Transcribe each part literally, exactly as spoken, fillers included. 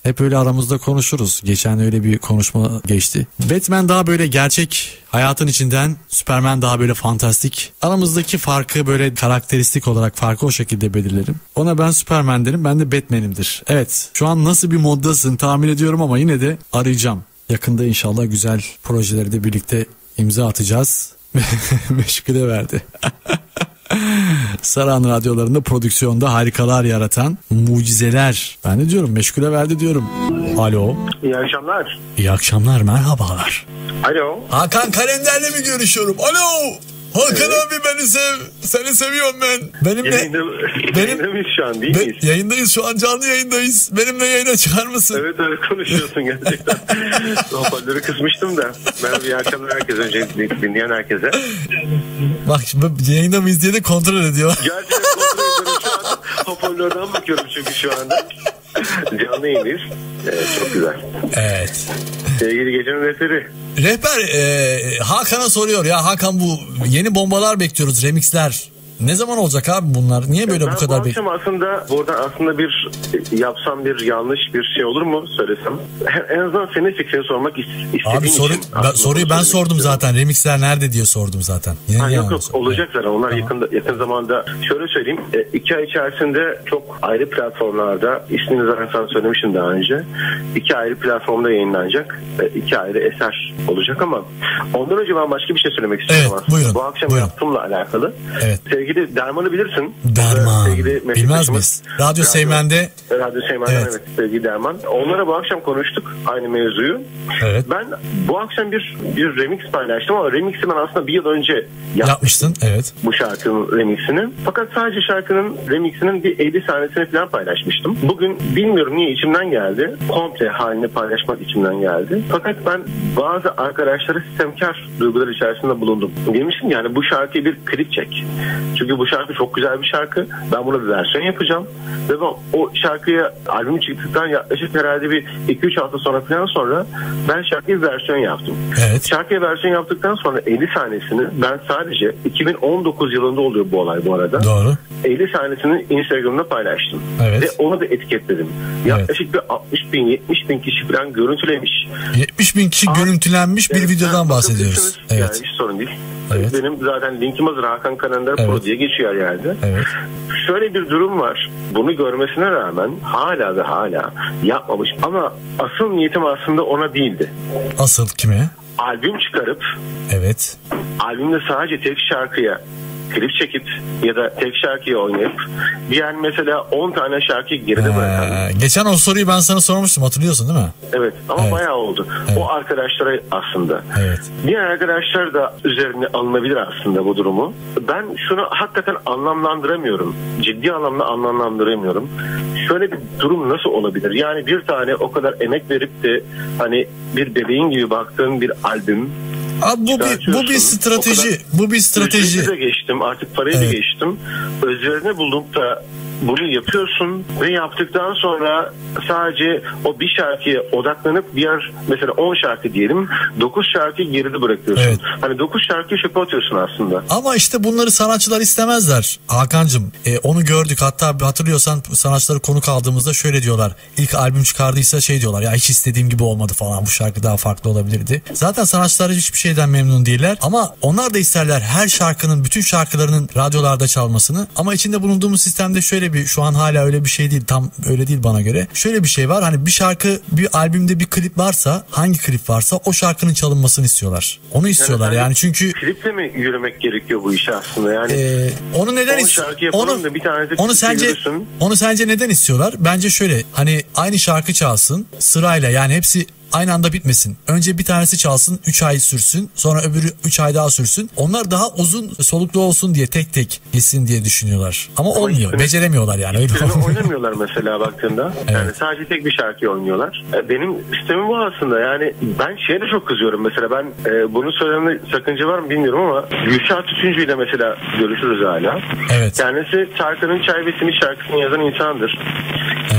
Hep öyle aramızda konuşuruz. Geçen öyle bir konuşma geçti. Batman daha böyle gerçek hayatın içinden, Superman daha böyle fantastik. Aramızdaki farkı böyle karakteristik olarak farkı o şekilde belirlerim. Ona ben Superman derim, ben de Batman'imdir. Evet, şu an nasıl bir moddasın tahmin ediyorum ama yine de arayacağım. Yakında inşallah güzel projeleri de birlikte imza atacağız. Meşgule verdi. Saran radyolarında prodüksiyonda harikalar yaratan mucizeler. Ben de diyorum meşgule verdi diyorum. Alo. İyi akşamlar. İyi akşamlar, merhabalar. Alo. Hakan Kalender'le mi görüşüyorum? Alo. Hakan evet. Abi beni sev. Seni seviyorum ben. Benimle. Yayında, yayında mıyız şu an değil miyiz? Be, yayındayız şu an, canlı yayındayız. Benimle yayına çıkar mısın? Evet evet konuşuyorsun gerçekten. Hoparlörü kısmıştım da. Merhaba, iyi akşamlar herkese, önce dinleyen herkese. Bak şimdi yayında mıyız diye de kontrol ediyor. Gerçekten kontrol ediyorum şu an. Hoparlörden bakıyorum çünkü şu anda. Canlı yayındayız. Evet, çok güzel. Evet. Sevgili gecenin rehberi. Rehber e, Hakan'a soruyor ya, Hakan bu yeni bombalar bekliyoruz, remixler. Ne zaman olacak abi bunlar? Niye böyle ben bu kadar bekliyorsun? Ben bu akşam aslında buradan aslında bir yapsam bir yanlış bir şey olur mu söylesem? En azından senin fikrini sormak istediğim abi, soru, için. Ben, soruyu ben sordum istiyorum. zaten. Remixler nerede diye sordum zaten. Yine ha, yok yok sordum. olacak zaten. Onlar tamam. yakın, yakın zamanda. Şöyle söyleyeyim. iki ay içerisinde çok ayrı platformlarda, ismini zaten sana söylemişim daha önce. iki ayrı platformda yayınlanacak. iki ayrı eser olacak ama ondan önce ben başka bir şey söylemek istiyorum evet, aslında. Buyurun, bu akşam buyurun. yaptığımla alakalı. Evet. Sevgili Derman'ı bilirsin. Derman. Bilmez miyiz? Radyo, Radyo Seymen'de. Radyo Seymen'den evet. evet sevgili Derman. Onlara bu akşam konuştuk aynı mevzuyu. Evet. Ben bu akşam bir bir remix paylaştım ama remix'i ben aslında bir yıl önce yaptım. Yapmıştın evet. Bu şarkının remix'ini. Fakat sadece şarkının remix'inin bir elli sahnesini falan paylaşmıştım. Bugün bilmiyorum niye içimden geldi. Komple halini paylaşmak içimden geldi. Fakat ben bazı arkadaşlara sistemkar duygular içerisinde bulundum. Demiştim yani bu şarkıyı bir klip çek. Çünkü bu şarkı çok güzel bir şarkı. Ben buna bir versiyon yapacağım. Ve ben o şarkıya albüm çıktıktan yaklaşık herhalde bir iki üç hafta sonra falan sonra ben şarkıya versiyon yaptım. Evet. Şarkıya versiyon yaptıktan sonra elli sahnesini ben sadece iki bin on dokuz yılında oluyor bu olay bu arada. Doğru. elli sahnesini Instagram'da paylaştım. Evet. Ve onu da etiketledim. Yaklaşık evet. bir altmış bin yetmiş bin kişi falan görüntülemiş. yetmiş bin kişi Aa, görüntülenmiş bir evet, videodan bahsediyoruz. Evet. Yani hiç sorun değil. Evet. Benim zaten linkim hazır, Hakan Kalender evet. Pro diye geçiyor yerde. Evet. Şöyle bir durum var. Bunu görmesine rağmen hala ve hala yapmamış. Ama asıl niyetim aslında ona değildi. Asıl kime? Albüm çıkarıp evet. albümde sadece tek şarkıya klip çekip ya da tek şarkıyı oynayıp diğer mesela on tane şarkıyı geride ee, bırakan. Geçen o soruyu ben sana sormuştum, hatırlıyorsun değil mi? Evet ama evet. bayağı oldu. Evet. O arkadaşlara aslında. Evet. Diğer arkadaşlar da üzerine alınabilir aslında bu durumu. Ben şunu hakikaten anlamlandıramıyorum. Ciddi anlamda anlamlandıramıyorum. Şöyle bir durum nasıl olabilir? Yani bir tane o kadar emek verip de hani bir bebeğin gibi baktığın bir albüm. Abi bu bir, bu bir strateji. Bu bir strateji. De geçtim, artık parayı evet. da geçtim. Özlerine bulup da bunu yapıyorsun ve yaptıktan sonra sadece o bir şarkıya odaklanıp diğer mesela on şarkı diyelim dokuz şarkıyı geride bırakıyorsun. Evet. Hani dokuz şarkıyı çöpe atıyorsun aslında. Ama işte bunları sanatçılar istemezler Hakan'cığım. E, onu gördük, hatta hatırlıyorsan sanatçıları konuk aldığımızda şöyle diyorlar. İlk albüm çıkardıysa şey diyorlar ya, hiç istediğim gibi olmadı falan, bu şarkı daha farklı olabilirdi. Zaten sanatçılar hiçbir şeyden memnun değiller ama onlar da isterler her şarkının, bütün şarkılarının radyolarda çalmasını. Ama içinde bulunduğumuz sistemde şöyle bir, şu an hala öyle bir şey değil, tam öyle değil bana göre. Şöyle bir şey var, hani bir şarkı, bir albümde bir klip varsa, hangi klip varsa o şarkının çalınmasını istiyorlar. Onu istiyorlar yani, yani çünkü kliple mi yürümek gerekiyor bu işe aslında yani? E, onu neden istiyorlar? Onu, onu sence yürüsün. Onu sence neden istiyorlar? Bence şöyle, hani aynı şarkı çalsın sırayla, yani hepsi aynı anda bitmesin. Önce bir tanesi çalsın, üç ay sürsün. Sonra öbürü üç ay daha sürsün. Onlar daha uzun soluklu olsun diye, tek tek gitsin diye düşünüyorlar. Ama, Ama olmuyor. Üstüne, beceremiyorlar yani. Öyle oynamıyorlar mesela baktığında. Evet. Yani sadece tek bir şarkıyı oynuyorlar. Benim sistemim bu aslında. Yani ben şeye de çok kızıyorum mesela. Ben e, bunu söylemede sakınca var mı bilmiyorum ama Gülşah Tütüncü ile mesela görüşürüz hala. Evet. Kendisi şarkının Çay ve Simit şarkısını yazan insandır. Evet.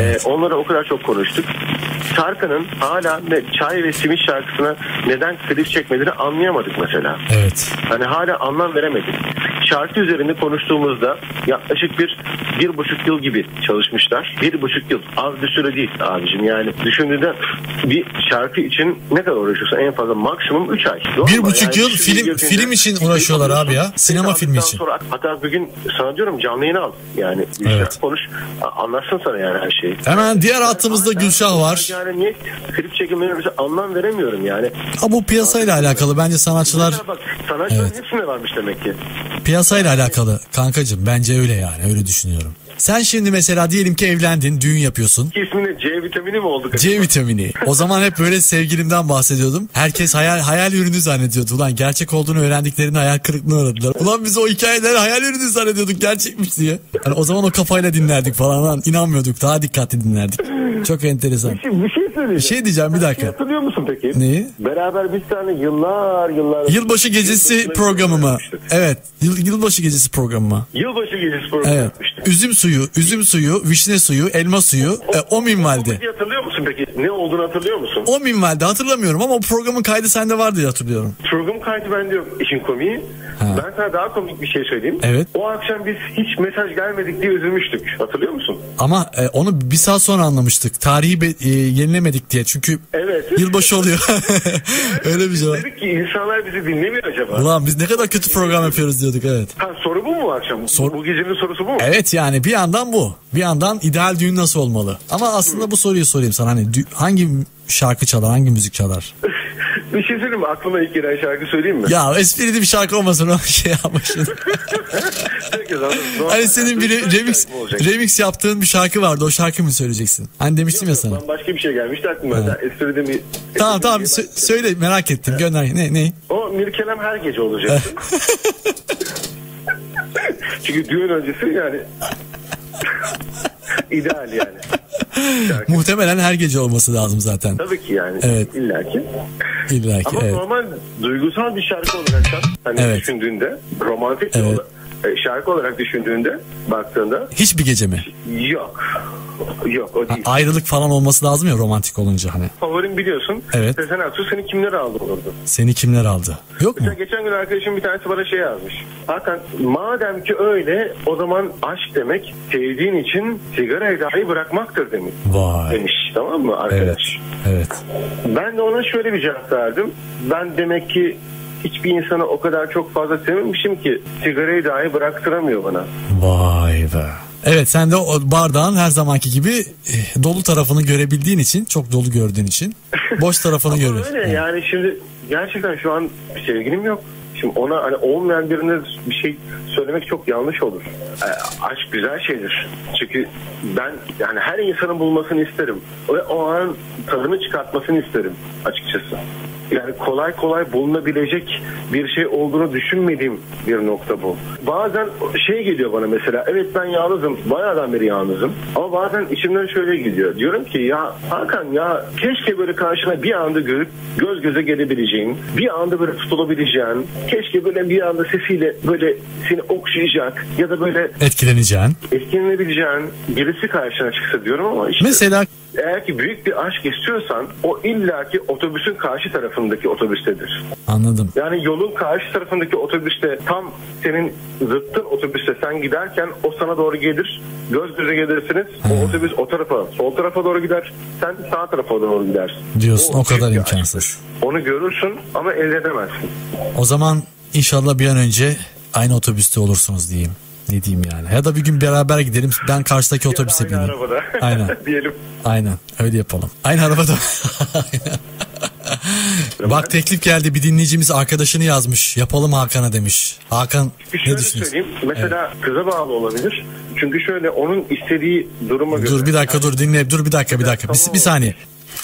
Evet. Ee, onlara o kadar çok konuştuk. Tarkan'ın hala ne, Çay ve Simit şarkısına neden klip çekmediğini anlayamadık mesela. Evet. Hani hala anlam veremedik. Şarkı üzerinde konuştuğumuzda yaklaşık bir bir buçuk yıl gibi çalışmışlar. Bir buçuk yıl az bir süre değil abicim. Yani düşündüğünde bir şarkı için ne kadar uğraşıyorsun? En fazla maksimum üç ay. Doğru Bir mu? buçuk Yani yıl film film için uğraşıyorlar abi ya. Sinema filmi için. Sonra, hatta bugün sana diyorum canlı yayını al. Yani Evet. konuş. Anlatsın sana yani her şeyi. Hemen diğer hattımızda Gülşah var. Yani niye klip çekimlerine mesela anlam veremiyorum yani. Ha, bu piyasayla alakalı. Bence sanatçılar... Mesela bak sanatçıların Evet. hepsinde varmış demek ki. Piyasayla alakalı kankacığım, bence öyle yani, öyle düşünüyorum. Sen şimdi mesela diyelim ki evlendin, düğün yapıyorsun. İsmini C vitamini mi oldu? C vitamini. O zaman hep böyle sevgilimden bahsediyordum. Herkes hayal hayal ürünü zannediyordu. Ulan gerçek olduğunu öğrendiklerinde hayal kırıklığına uğradılar. Ulan biz o hikayeleri hayal ürünü zannediyorduk, gerçekmiş diye. Yani o zaman o kafayla dinlerdik falan. Lan inanmıyorduk, daha dikkatli dinlerdik. Çok enteresan. Bir şey, bir şey söyleyeceğim. Bir şey diyeceğim, bir dakika. Şey hatırlıyor musun peki? Neyi? Beraber bir tane yıllar yıllar... Yılbaşı gecesi programı mı? Evet. Yıl, yılbaşı gecesi programı mı? Yılbaşı gecesi programı Evet. yapmıştık. Üzüm suyu, üzüm suyu, vişne suyu, elma suyu, e, o minvalde. O hatırlıyor musun peki? Ne olduğunu hatırlıyor musun? O minvalde hatırlamıyorum ama o programın kaydı sende var diye hatırlıyorum. Program kaydı bende yok. İşin komiği. Ha. Ben sana daha komik bir şey söyleyeyim. Evet. O akşam biz hiç mesaj gelmedik diye üzülmüştük. Hatırlıyor musun? Ama e, onu bir saat sonra anlamıştık. Tarihi be, e, yenilemedik diye. Çünkü Evet. yılbaşı oluyor. Öyle bir şey var. Dedik ki insanlar bizi dinlemiyor acaba? Ulan biz ne kadar kötü program yapıyoruz diyorduk, evet. Ha, soru bu mu akşam? Sor- Bu gecenin sorusu bu mu? Evet, yani bir yandan bu. Bir yandan ideal düğün nasıl olmalı? Ama aslında bu soruyu sorayım sana. Hani dü- hangi şarkı çalar, hangi müzik çalar? Bir şey söyleyeyim mi? Aklıma ilk gelen şarkı söyleyeyim mi? Ya esprili bir şarkı olmasın o şey yapmışsın. Herkes anladı. Hani senin bir re- remix remix yaptığın bir şarkı vardı. O şarkı mı söyleyeceksin? Hani demiştim ya sana. Ben başka bir şey gelmişti aklıma. Evet. Espride mi? Tamam tamam sö- söyle, merak ettim. Gönder. Ne ne? O Mirkelem her gece olacak. Çünkü düğün öncesi yani ideal yani. Şarkı. Muhtemelen her gece olması lazım zaten. Tabii ki yani. Evet. İllaki. İlla ki, Ama evet. normal duygusal bir şarkı olarak hani Evet. düşündüğünde, romantik Evet. olarak, şarkı olarak düşündüğünde, baktığında Hiçbir gece mi? yok. Yok o Ha, değil. ayrılık falan olması lazım ya romantik olunca hani. Favorim biliyorsun. Evet. Sezen Aksu seni kimler aldı olurdu? Seni kimler aldı? Yok mu? Mesela geçen gün arkadaşım bir tanesi bana şey yazmış. Hakan madem ki öyle o zaman aşk demek sevdiğin için sigarayı dahi bırakmaktır demiş. Vay. Demiş, tamam mı arkadaş? Evet. Evet. Ben de ona şöyle bir cevap verdim. Ben demek ki hiçbir insanı o kadar çok fazla sevmemişim ki sigarayı dahi bıraktıramıyor bana. Vay be. Evet, sen de o bardağın her zamanki gibi e, dolu tarafını görebildiğin için, çok dolu gördüğün için boş tarafını Ama görüyorsun. öyle yani şimdi gerçekten şu an bir sevgilim yok. Şimdi ona hani olmayan birine bir şey söylemek çok yanlış olur. E, aşk güzel şeydir. Çünkü ben yani her insanın bulmasını isterim. Ve o an tadını çıkartmasını isterim açıkçası. Yani kolay kolay bulunabilecek bir şey olduğunu düşünmediğim bir nokta bu. Bazen şey geliyor bana mesela, evet ben yalnızım, bayağıdan beri yalnızım. Ama bazen içimden şöyle gidiyor. Diyorum ki ya Hakan ya keşke böyle karşına bir anda görüp göz göze gelebileceğin, bir anda böyle tutulabileceğin, keşke böyle bir anda sesiyle böyle seni okşayacak ya da böyle Etkileneceğin. etkilenebileceğin birisi karşına çıksa diyorum ama işte... Mesela Eğer ki büyük bir aşk istiyorsan o illaki otobüsün karşı tarafındaki otobüstedir. anladım. Yani yolun karşı tarafındaki otobüste tam senin zıttın otobüste sen giderken o sana doğru gelir. Göz göze gelirsiniz. O Ha. otobüs o tarafa, sol tarafa doğru gider. Sen sağ tarafa doğru gidersin. Diyorsun, o kadar büyük bir imkansız. aşktır. Onu görürsün ama elde edemezsin. O zaman inşallah bir an önce aynı otobüste olursunuz diyeyim. Ne diyeyim yani. Ya da bir gün beraber gidelim. Ben karşıdaki otobüse Aynı bineyim. arabada. Aynen. Diyelim. Aynen. Öyle yapalım. Aynı arabada. Aynen. Bak teklif geldi. Bir dinleyicimiz arkadaşını yazmış. Yapalım Hakan'a demiş. Hakan Bir ne şöyle düşünüyorsun? söyleyeyim. Mesela kıza bağlı olabilir. Çünkü şöyle onun istediği duruma göre. Dur bir dakika dur dinle. Dur bir dakika bir dakika. Bir, bir saniye.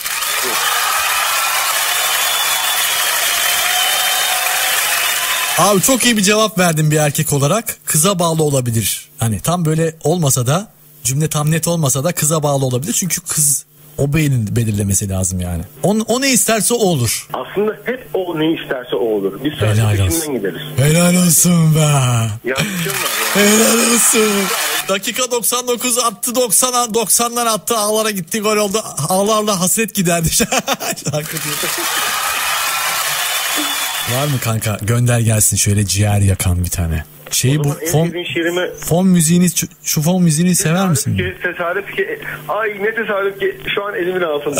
Abi çok iyi bir cevap verdin bir erkek olarak. Kıza bağlı olabilir. Hani tam böyle olmasa da, cümle tam net olmasa da kıza bağlı olabilir. Çünkü kız O beynin belirlemesi lazım yani. O, o ne isterse o olur. Aslında hep o ne isterse o olur. Biz sadece Helal peşinden olsun. gideriz. Helal olsun be. Yanlışım var ya. Helal olsun. Dakika doksan dokuz attı, doksan doksandan attı, ağlara gitti, gol oldu. Ağlarla hasret giderdi. Var mı kanka? Gönder gelsin şöyle ciğer yakan bir tane. Şeyi bu fon, şiirimi... fon müziğini şu, şu fon müziğini sever misin? Ki, tesadüf ki ay ne tesadüf ki şu an elimin altında.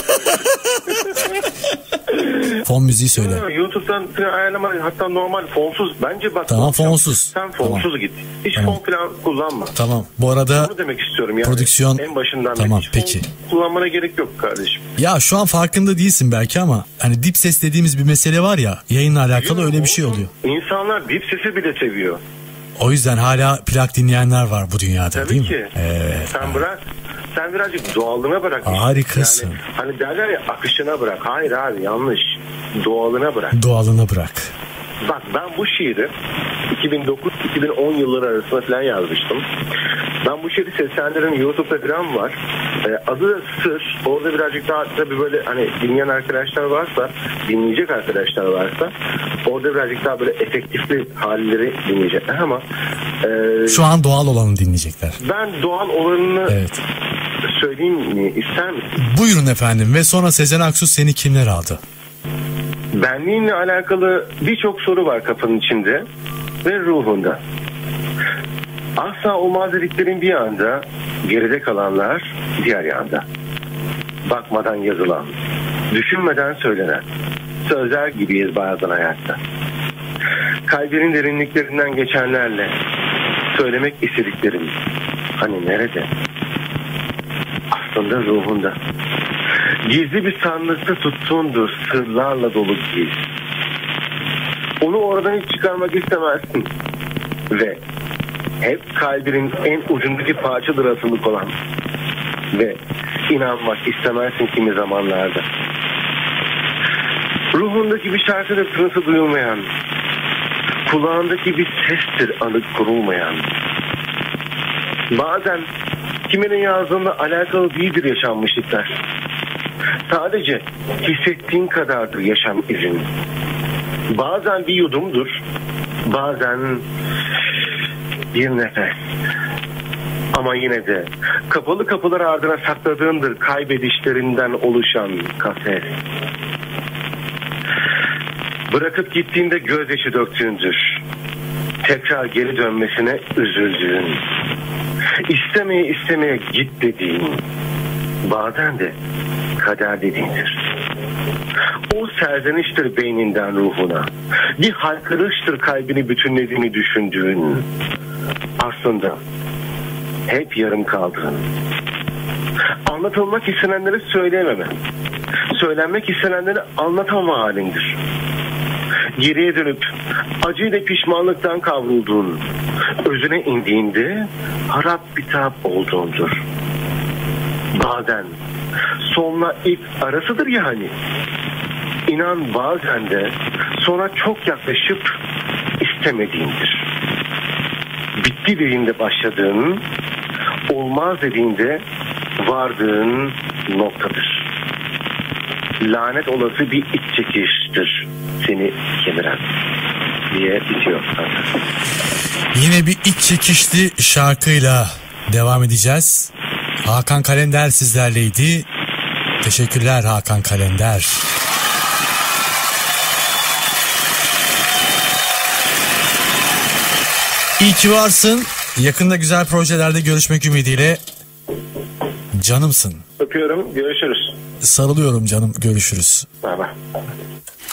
Fon müziği söyle. YouTube'dan ayarlama, hatta normal fonsuz bence bak. Tamam fonsuz. Sen fonsuz tamam. git. Hiç tamam. fon falan kullanma. Tamam. Bu arada bunu demek istiyorum yani. Prodüksiyon en başından tamam hiç peki. Kullanmana gerek yok kardeşim. Ya şu an farkında değilsin belki ama hani dip ses dediğimiz bir mesele var ya, yayınla alakalı Yok, öyle bir şey oluyor. İnsanlar dip sesi bile seviyor. O yüzden hala plak dinleyenler var bu dünyada. Tabii değil ki. mi? Evet. Sen bırak. Sen birazcık doğalına bırak. Harikasın. Yani, hani derler ya akışına bırak. Hayır abi yanlış. Doğalına bırak. Doğalına bırak. Bak ben bu şiiri iki bin dokuz iki bin on yılları arasında falan yazmıştım. Ben bu şiiri seslendirdim. YouTube'da falan var. Ee, adı da Sır. Orada birazcık daha tabii böyle hani dinleyen arkadaşlar varsa, dinleyecek arkadaşlar varsa orada birazcık daha böyle efektifli halleri dinleyecekler ama e, şu an doğal olanı dinleyecekler. Ben doğal olanını evet. söyleyeyim mi? İster misin? Buyurun efendim. Ve sonra Sezen Aksu seni kimler aldı? Benliğinle alakalı birçok soru var kafanın içinde ve ruhunda. Asla olmaz dediklerin bir yanda, geride kalanlar diğer yanda. Bakmadan yazılan, düşünmeden söylenen sözler gibiyiz bazen hayatta. Kalbinin derinliklerinden geçenlerle söylemek istediklerim hani nerede? Aslında ruhunda. Gizli bir sandıkta tuttuğundur sırlarla dolu giz. Onu oradan hiç çıkarmak istemezsin. Ve hep kalbinin en ucundaki parçadır asılık olan. Ve inanmak istemezsin kimi zamanlarda. Ruhundaki bir şarkıda tınısı duyulmayan, kulağındaki bir sestir anık kurulmayan. Bazen kiminin yazdığında alakalı değildir yaşanmışlıklar. Sadece hissettiğin kadardır yaşam izin. Bazen bir yudumdur, bazen bir nefes. Ama yine de kapalı kapılar ardına sakladığındır kaybedişlerinden oluşan kaset. Bırakıp gittiğinde gözyaşı döktüğündür. Tekrar geri dönmesine üzüldüğün. İstemeye istemeye git dediğin. Bazen de kader dediğindir. O serzeniştir beyninden ruhuna. Bir haykırıştır kalbini bütünlediğini düşündüğün. Aslında hep yarım kaldığın. Anlatılmak istenenleri söyleyememe. Söylenmek istenenleri anlatamama halindir. Geriye dönüp acıyla pişmanlıktan kavrulduğun, özüne indiğinde harap bitap olduğundur. Bazen sonla ilk arasıdır ya hani. İnan bazen de sonra çok yaklaşıp istemediğindir. Bitti dediğinde başladığın, olmaz dediğinde vardığın noktadır. Lanet olası bir iç çekiştir seni kemiren diye bitiyor. Yine bir iç çekişli şarkıyla devam edeceğiz. Hakan Kalender sizlerleydi. Teşekkürler Hakan Kalender. İyi ki varsın. Yakında güzel projelerde görüşmek ümidiyle. Canımsın. Öpüyorum. Görüşürüz. Sarılıyorum canım. Görüşürüz. Bye bye.